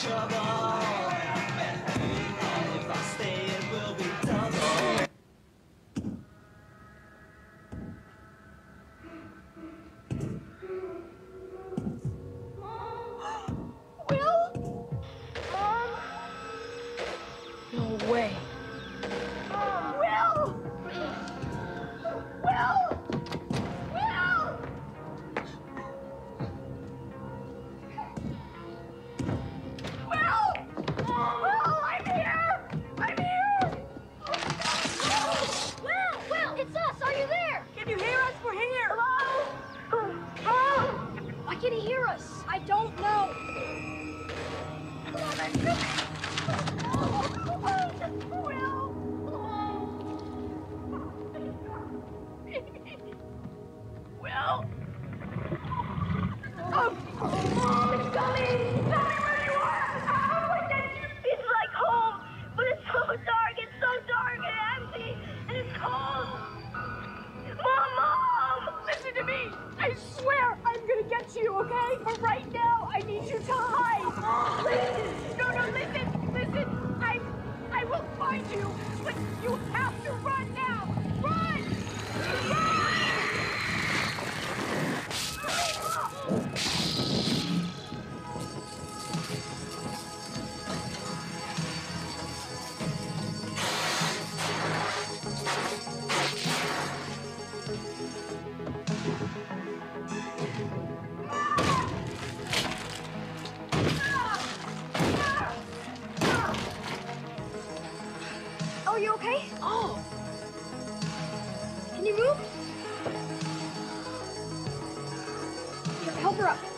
trouble. And if I stay, it will be double. Will? Mom? No way. Will! Will! Will! Will! Will, I'm here! I'm here! Will, it's us. Are you there? Can you hear us? We're here. Hello? Mom! Why can't he hear us? I don't know. Will? Oh, Mom, tell me where you are. I want that you. It's like home, but it's so dark and empty, and it's cold. Mom! Listen to me. I swear I'm gonna get you, okay? But right now, I need you to hide. Listen. No, listen. I will find you, but you have to run now. Run! Oh, you okay? Oh. Can you move? Here, help her up.